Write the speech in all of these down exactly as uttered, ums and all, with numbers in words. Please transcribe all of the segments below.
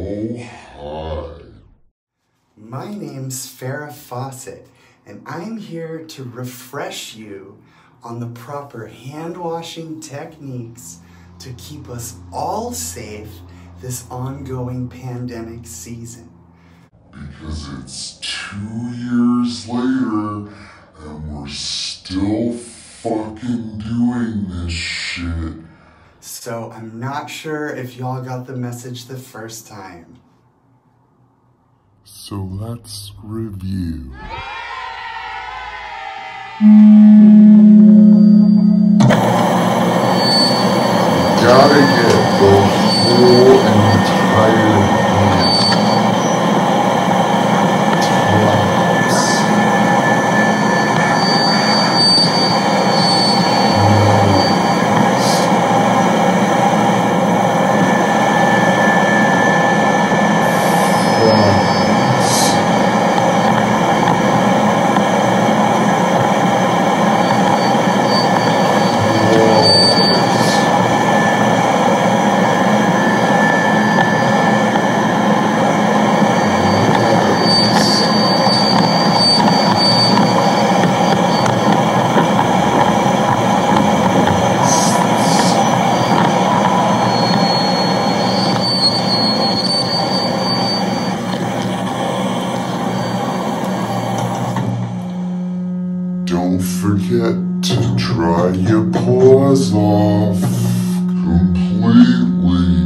Oh, hi. My name's Farrah Faucet, and I'm here to refresh you on the proper hand washing techniques to keep us all safe this ongoing pandemic season. Because it's two years later and we're still fucking doing this shit. So I'm not sure if y'all got the message the first time. So let's review. Gotta get the whole entire hand. Don't forget to dry your paws off completely.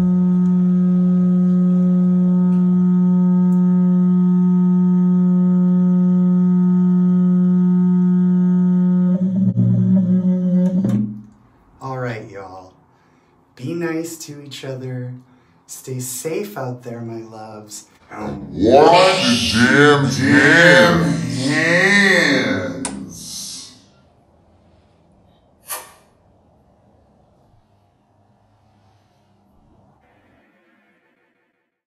Alright, y'all. Be nice to each other. Stay safe out there, my loves. Wash your damn hands.